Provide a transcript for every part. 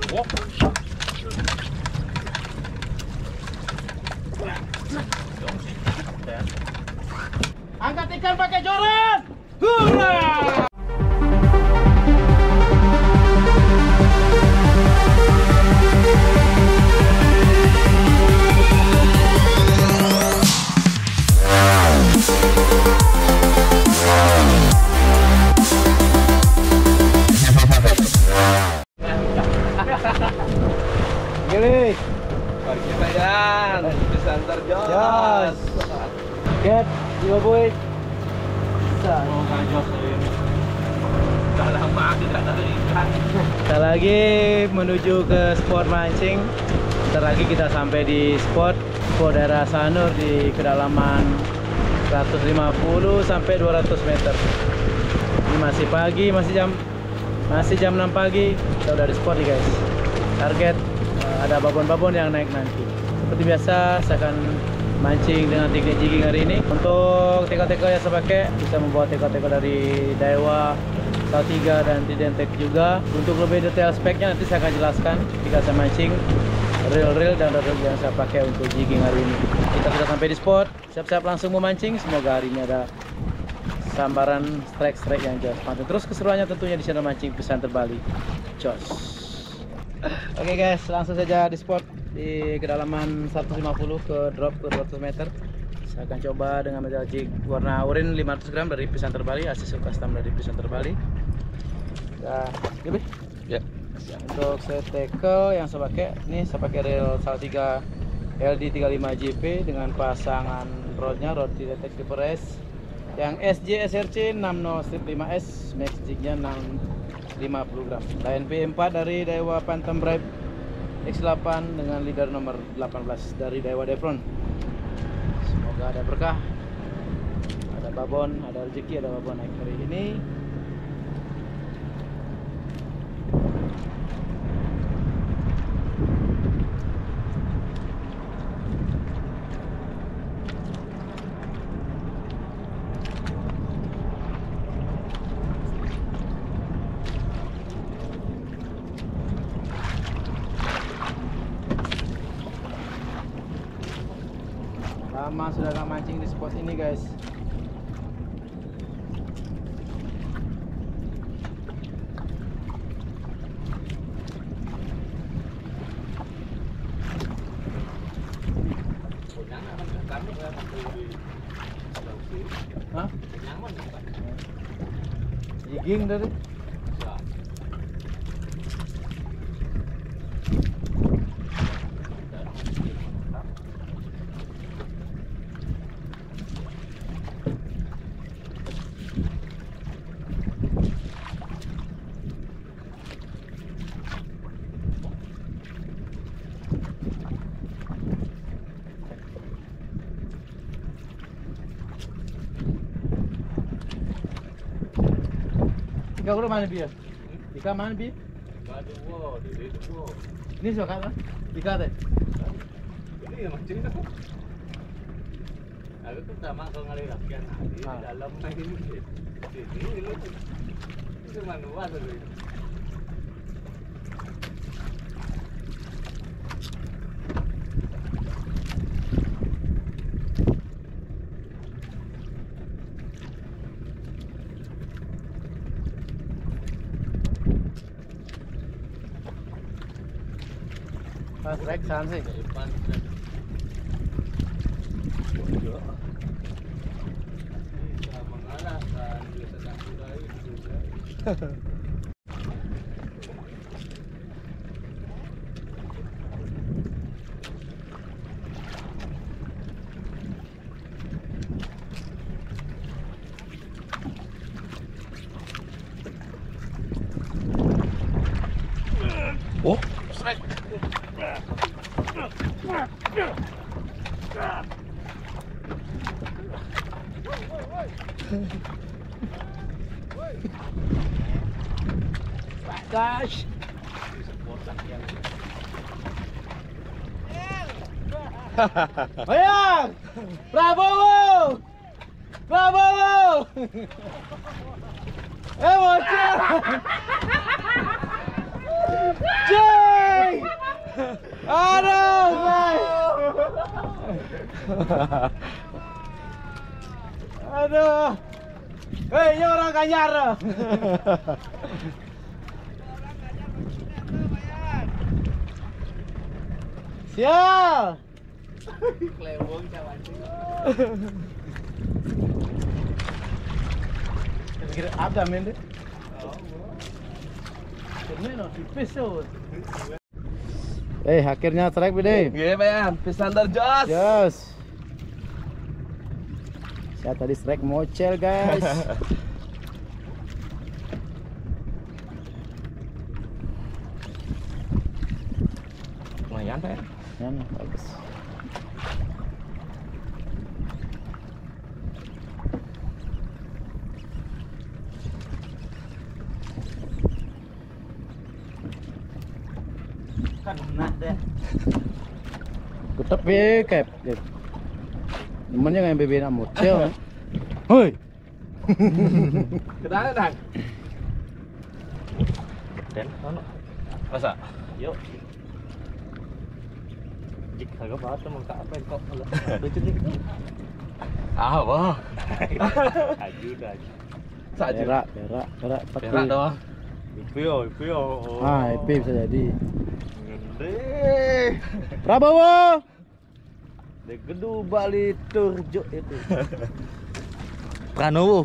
Angkat ikan pakai joran. Hurra! Gili. Pergi Medan, Pesantar Jos. Jos. Get, jiwa boy. Oh, Jos ini. Sudah lama tidak ada ikan. Kita lagi menuju ke spot mancing. Bentar lagi kita sampai di spot daerah Sanur di kedalaman 150 sampai 200 meter. Ini masih pagi, masih jam 6 pagi. Kita udah di spot nih guys. Target ada babon-babon yang naik nanti. Seperti biasa saya akan mancing dengan teknik jigging hari ini. Untuk teko-teko yang saya pakai bisa membawa teko-teko dari Daiwa, Saltiga dan Trident juga. Untuk lebih detail speknya nanti saya akan jelaskan ketika saya mancing reel dan reel yang saya pakai untuk jigging hari ini. Kita sudah sampai di spot, siap-siap langsung memancing. Semoga hari ini ada sambaran strike yang jos. Pantau terus keseruannya tentunya di channel Mancing Pesantar Bali. Jos. Oke guys, langsung saja di spot di kedalaman 150 ke drop ke 200 meter. Saya akan coba dengan metal jig warna oranye 500 gram dari Pesantar Bali, hasil custom dari Pesantar Bali. Nah, lebih. Ya. Untuk set tackle yang saya pakai, ini saya pakai reel Saltiga LD 35 JP dengan pasangan rodnya rod Trident Super S yang SJ SRC 60 5S, max jignya 50 gram. Line P4 dari Daiwa Phantom Bribe X8 dengan leader nomor 18 dari Daiwa Devron. Semoga ada berkah, ada babon, ada rezeki, ada babon naik hari ini. Lama sudah gak mancing di spot ini guys. Hah? Jigging dari? Ikaw mana bi? Ika mana bi? Ini suka kan? Ika teh. Ini yang mancing kan? Aku tuh sama kalau ngalih rakyat di dalam main ini itu manual tuh. Pas rek saan sih. Oh, strike. Gosh. Bayang! Bravo! Bravo! Bocor! Jay! Aduh. Hei, ini orang Kanyar. Sial. Kelewong cawan. Kira ada men deh. Ternyata tipis tuh. Akhirnya strike bide. Oke, Bayan. Pisander jos. Jos. Saya tadi strike mocel, guys. Lumayan, Pak. Ya, bagus. Kan enak deh. Kutep ya, Kep. Temennya nggak bebe nak mocel. Hoi. Kenapa, Dang? Den, ono. Masa? Yuk. Jik kagak banget emang tak apa kok. Lucu nih. Ah, wah. Aju dah. Saja. Perak. Perak doang. Ipio. Ah, IP bisa jadi. Gede. Prabowo. De gedu Bali Turjo itu. Pranowo.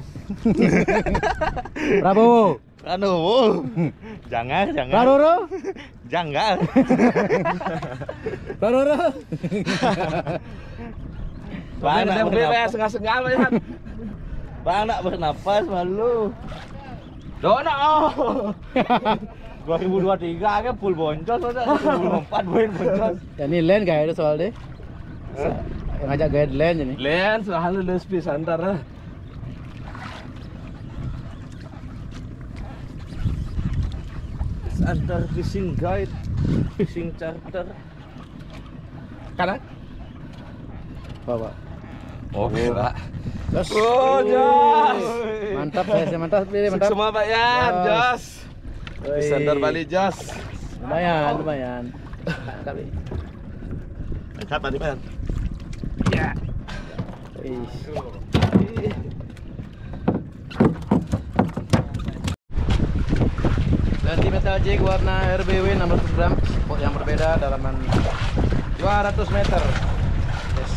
Prabowo. Jangan. Praroro. Jangan. Praroro. Bang nak bernapas setengah-setengah ya. Bang nak bernapas malu. Dono. 2023 kan full boncos, 2024 boncos. Ya ini land gak ada soal deh. Yang ngajak guide land ini. Len selalu les pisantar. Antar fishing guide, fishing charter. Kanan? Bawa. Oh, kira. Jos. Oh, Jos. Mantap, saya mantap pilih mantap. Semua Pak Yan, Jos. Woi. Pisantar Bali Jos. Lumayan. Kali. Angkat tadi Pak Yan. Ya. Ganti metal jig warna RBW 600 gram, spot yang berbeda, dalaman 200 meter. Yes.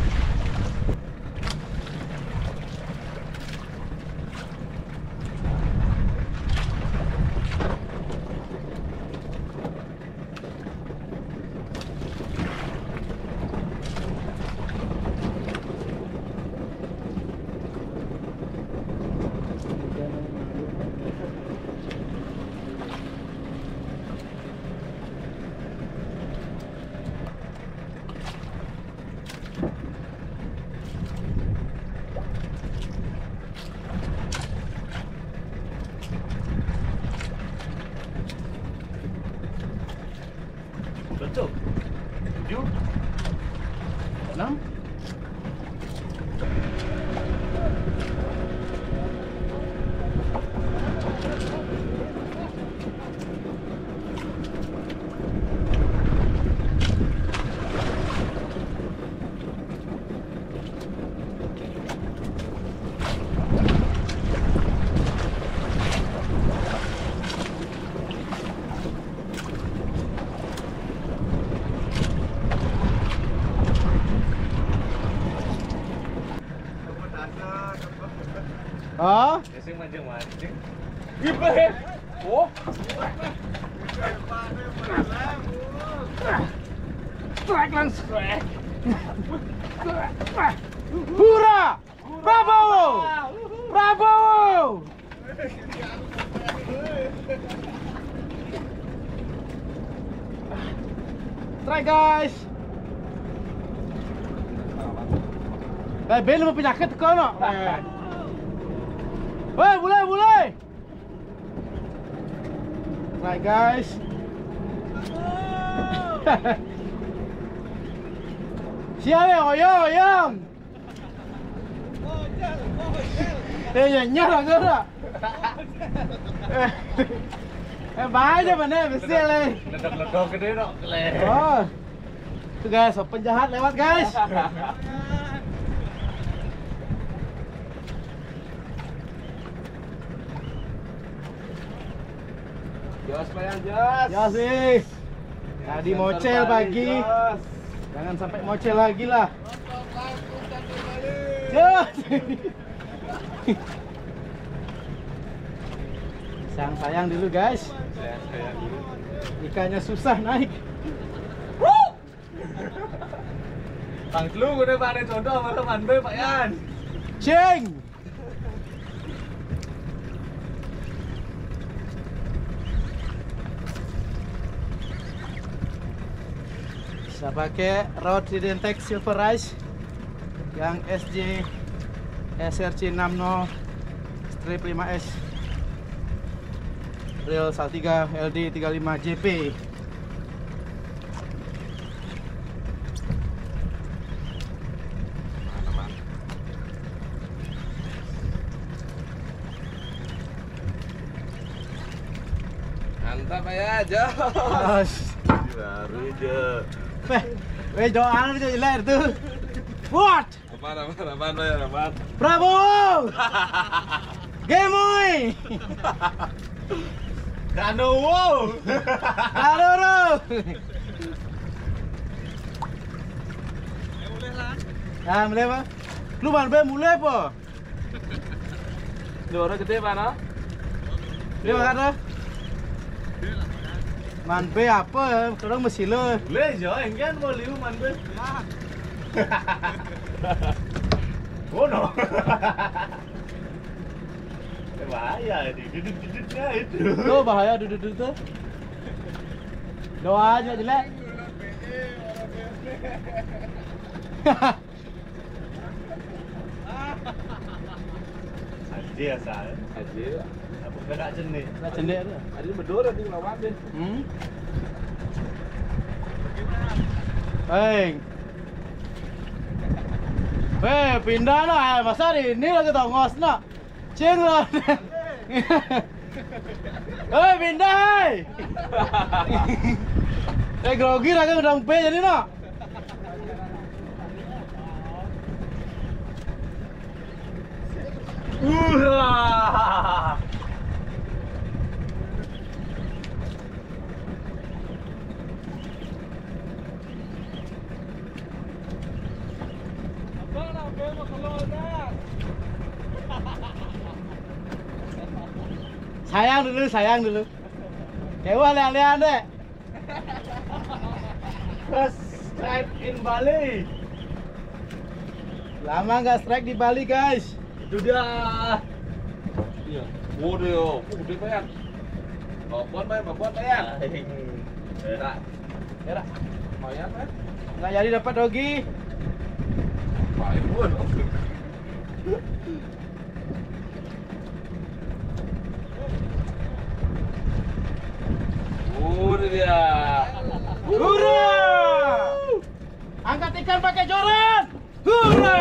Betul. 7 6 Oh, Sing mancing. Ibe. Oh. Strike langsung. hurra! Prabowo! Try guys. Bel mau penyakit kau nak? Woi, boleh. Try guys. Siapa yang oyong? Nyala gerak. Bahaya mana mesti le. Ledok-ledok gede dok. Oh. Tuh guys, penjahat lewat guys. Jos Payan, jos. Ya sih. Tadi mocel pagi. Jangan sampai mocel lagi lah. Jos. Sayang dulu guys. Sayang dulu. Ikannya susah naik. Bang lu udah pada contoh sama teman gue Pak Yan. Cing. Bisa pakai rod Tridentech Silver Rise yang SJ SRC 60 strip 5S reel Saltiga LD 35 JP. Mantap ya, jos. Baru aja. Weh doang itu jelek tuh. What? Apaan? Bravo! Gemoy! Kano wow. Halo. Ah, mulai apa? Lu mulai apa? Lu orang gede mana? Dia makan man be apa? Orang mesti lo. Le jo, enggan mau liu man be. Oh no. Bahaya duduk-duduknya itu. Tuh bahaya duduk tuh. Doa aja jelek. Aja asal. Aja. Apa enggak jenis? Enggak cendek tuh. Ada bedor di lawan deh. Pindah lah, masa ini lagi tongos nak. Cing lah. Pindah. Grogi lagi udah jadi nak. Sayang dulu. Dewa lihat deh. Strike in Bali. Lama nggak strike di Bali guys. Itu dia. Iya. Waduh, udah Payan. Babon Payan. Erak. Lumayan kan? Nggak jadi dapat dogi. Paling pun. Udah dia. Hurra! Angkat ikan pakai joran. Hurra!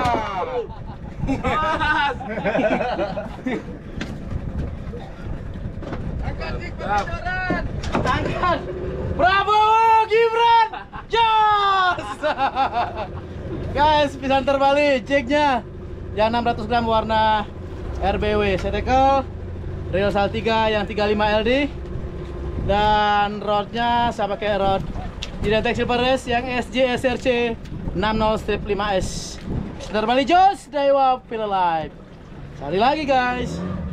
Angkat ikan joran. Angkat. Bravo Gibran. Jos. Guys, pisang terbalik ceknya. Yang 600 gram warna RBW Setekel. Reel Saltiga yang 35 LD. Dan rodnya saya pakai rod Tridentech Silver Rise yang SJ SRC 60 strip 5S. Terbalik Jos Dewa Feel Alive. Sekali lagi guys.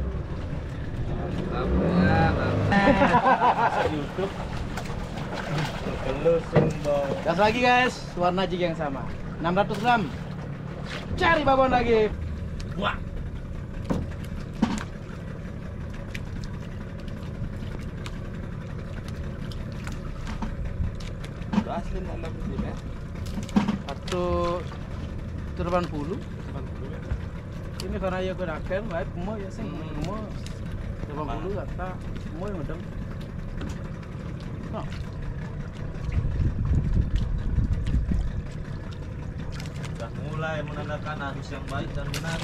YouTube. Kelusung bau. Gas lagi guys, warna jig yang sama. 600 gram. Cari babon lagi. Wah. Asli alam sini. Atau 80. Ini karena ya gue nakal, baik semua ya sih, semua 80 kata semua yang udah. Sudah mulai menandakan arus yang baik dan benar.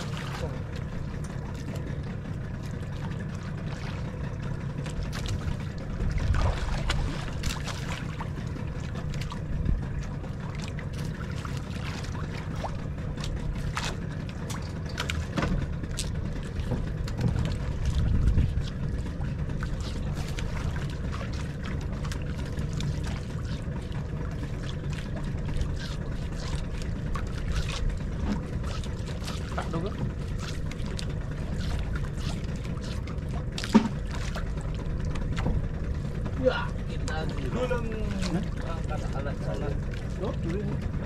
Ya, kita gulung angkat alat salat. Oh, dulu.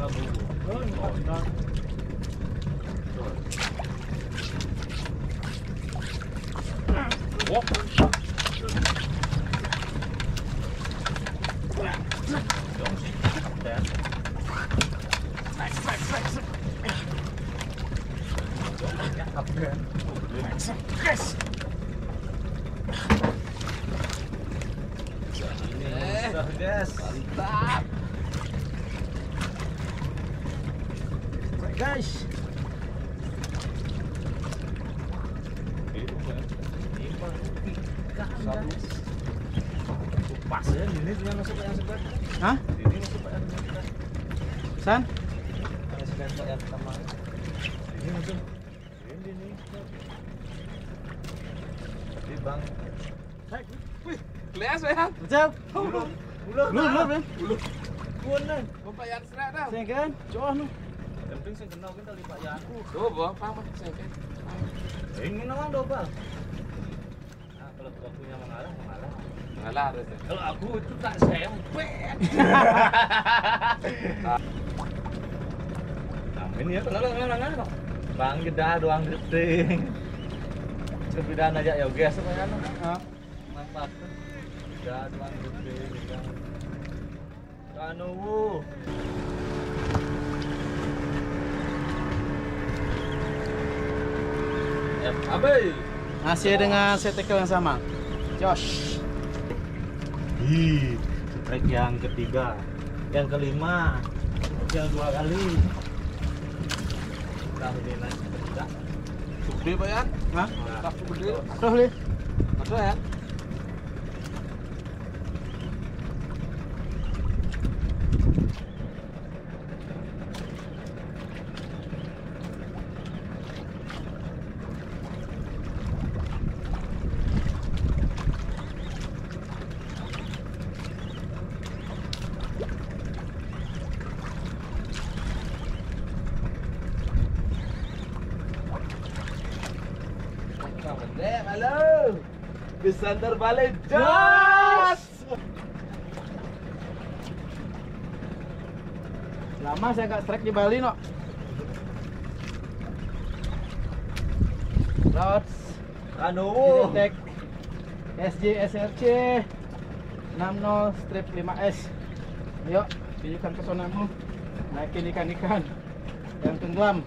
Mantap. Guys. Pas ya, ini punya masuk yang sebelah. Hah? Ini masuk yang sebelah. San? Yang sebelah yang pertama. Ini masuk. Ini. Di bang. Wih, kelas ya. Betul. Ulur, Ben. Bukan, bapak yang serat dah. Saya kan, coba nu. Yang penting saya kenal kita lipat ya aku. Coba, apa mah saya kan. Ini namanya doba. Nah, kalau waktunya mengalah. Ngalah terus. Kalau aku itu tak sempet. Amin ya, kenal. Bang geda doang gede. Sebidana aja ya guys semuanya. Ah. Mantap. Geda doang gede gitu. Kanu. Abai. Masih dengan set tackle yang sama. Josh. Strike yang ketiga, yang kelima, yang 2 kali. Tahu ini naik ketiga. Gede Pak Yan? Hah? Tak gede. Aduh, Li. Ada ya? Halo. Besantar balik. Jos. Lama saya nggak strike di Bali, no. Rods. Anu. Detek SJ SRC 60-5S. Yuk, tunjukkan pesonamu. Naikin ikan-ikan yang tenggelam.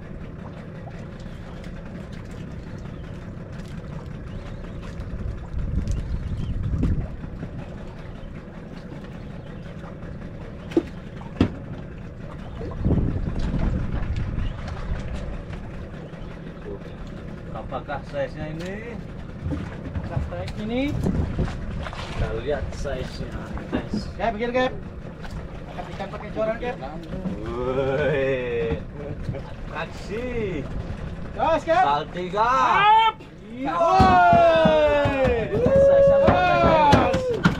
Apakah size-nya ini? Kita strike ini. Kita lihat size-nya, guys. Gap, begini Gap. Angkat ikan pakai joran Gap. Woi. Aksi. Jos Gap. Saltiga. Iya. Size-nya Jos.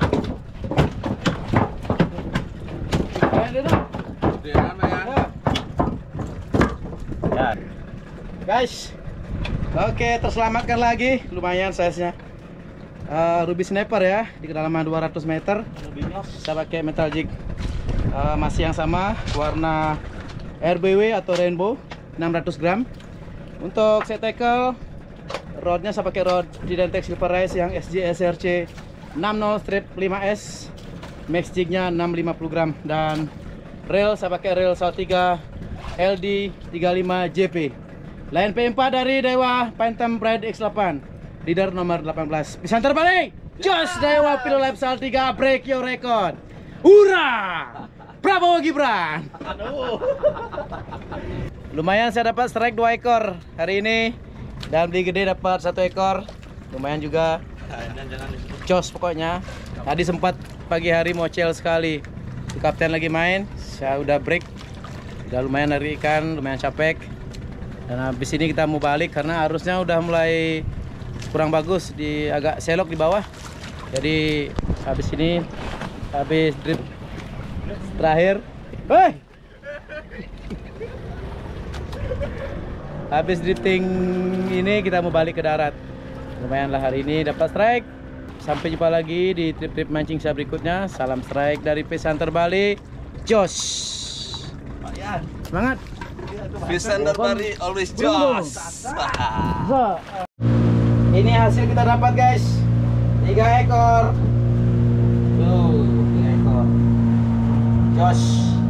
Keren dia dong. Gedean Pak Yan. Ya. Ya. Guys, oke, terselamatkan lagi, lumayan size-nya. Ruby Sniper ya, di kedalaman 200 meter. Saya pakai metal jig masih yang sama, warna RBW atau rainbow, 600 gram. Untuk set tackle, rodnya saya pakai rod Tridentex Silver Rise yang SJ SRC 60-5S, max jignya 650 gram, dan reel saya pakai reel Saltiga LD 35 JP. Line P4 dari Dewa Phantom Pride X8, leader nomor 18. Bisa terbalik. Jos Dewa Pilo Lab Saltiga, break your record. Hurra! Prabowo Gibran. Lumayan saya dapat strike 2 ekor hari ini, dan beli gede dapat 1 ekor. Lumayan juga. Jos pokoknya. Tadi sempat pagi hari mocel sekali. Kapten lagi main, saya udah break. Udah lumayan dari ikan, lumayan capek. Dan habis ini kita mau balik karena arusnya udah mulai kurang bagus, di agak selok di bawah. Jadi habis ini, habis drip terakhir, habis drifting ini kita mau balik ke darat. Lumayan lah hari ini dapat strike Sampai jumpa lagi di trip-trip mancing saya berikutnya. Salam strike dari Fish Hunter Bali. Jos. Semangat. Fish Hunter Bali always jos. Ini hasil kita dapat guys. 3 ekor. Tuh, 3 ekor. Jos.